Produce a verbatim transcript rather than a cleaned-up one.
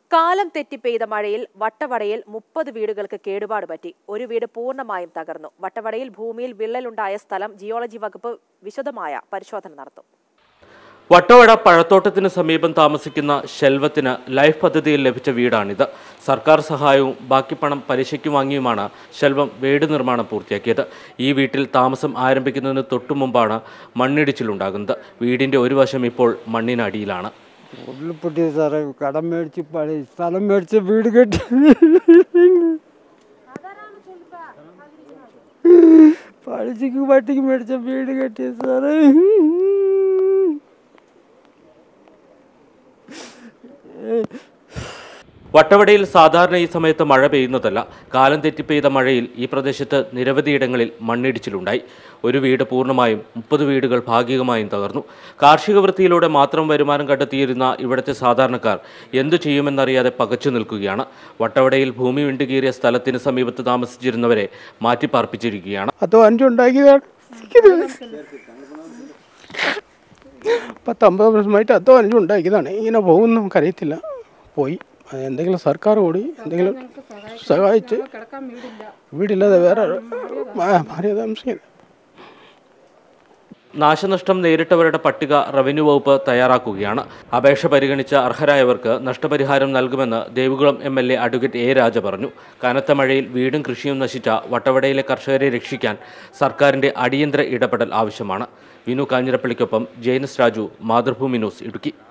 കാലം തെറ്റി പെയ്ത മഴയിൽ വട്ടവടയിൽ മുപ്പത് വീടുകൾക്ക് കേടുപാട് പറ്റി. ഒരു വീട് പൂർണ്ണമായും തകർന്നു. വട്ടവടയിൽ ഭൂമിയിൽ വിള്ളലുണ്ടായ സ്ഥലം ജിയോളജി വകുപ്പ് വിശദമായ പരിശോധന നടത്തും. വട്ടവട പഴത്തോട്ടത്തിന് സമീപം താമസിക്കുന്ന ശെൽവത്തിന് ലൈഫ് പദ്ധതിയിൽ ലഭിച്ച വീടാണിത്. സർക്കാർ സഹായവും ബാക്കി പണം പലിശയ്ക്ക് വാങ്ങിയുമാണ് ശെൽവം വീട് നിർമ്മാണം പൂർത്തിയാക്കിയത്. ഈ വീട്ടിൽ താമസം ആരംഭിക്കുന്നതിന് തൊട്ടു മുമ്പാണ് മണ്ണിടിച്ചിലുണ്ടാകുന്നത്. വീടിന്റെ ഒരു വശം ഇപ്പോൾ മണ്ണിനടിയിലാണ്. ഉരുൾപൊട്ടിയ സാറേ, കടം മേടിച്ച് പഴയ സ്ഥലം മേടിച്ച് വീട് കെട്ടി പഴച്ചിക്ക് പട്ടിക്ക് മേടിച്ച വീട് കെട്ടിയ സാറേ. വട്ടവടയിൽ സാധാരണ ഈ സമയത്ത് മഴ പെയ്യുന്നതല്ല. കാലം തെറ്റി പെയ്ത മഴയിൽ ഈ പ്രദേശത്ത് നിരവധിയിടങ്ങളിൽ മണ്ണിടിച്ചിലുണ്ടായി. ഒരു വീട് പൂർണ്ണമായും മുപ്പത് വീടുകൾ ഭാഗികമായും തകർന്നു. കാർഷിക വൃത്തിയിലൂടെ മാത്രം വരുമാനം കണ്ടെത്തിയിരുന്ന ഇവിടുത്തെ സാധാരണക്കാർ എന്തു ചെയ്യുമെന്നറിയാതെ പകച്ചു നിൽക്കുകയാണ്. വട്ടവടയിൽ ഭൂമി വിണ്ടുകീറിയ സ്ഥലത്തിന് സമീപത്ത് താമസിച്ചിരുന്നവരെ മാറ്റിപ്പാർപ്പിച്ചിരിക്കുകയാണ്. പത്തമ്പത് വർഷമായിട്ട് അധ്വാനിച്ച് ഉണ്ടാക്കിയതാണ്. ഇങ്ങനെ പോകും നമുക്കറിയത്തില്ല. പോയി എന്തെങ്കിലും സർക്കാർ കൂടി എന്തെങ്കിലും സഹായിച്ച് വീടില്ലാതെ വേറെ ഭാര്യ താമസിക്കില്ല. നാശനഷ്ടം നേരിട്ടവരുടെ പട്ടിക റവന്യൂ വകുപ്പ് തയ്യാറാക്കുകയാണ്. അപേക്ഷ പരിഗണിച്ച അർഹരായവർക്ക് നഷ്ടപരിഹാരം നൽകുമെന്ന് Devikulam M L A advocate A Raja പറഞ്ഞു. കനത്ത മഴയിൽ വീടും കൃഷിയും നശിച്ച വട്ടവടയിലെ കർഷകരെ രക്ഷിക്കാൻ സർക്കാരിന്റെ അടിയന്തര ഇടപെടൽ ആവശ്യമാണ്. വിനു കാഞ്ഞിരപ്പള്ളിക്കൊപ്പം ജെയിനസ് രാജു, മാതൃഭൂമി ന്യൂസ്, ഇടുക്കി.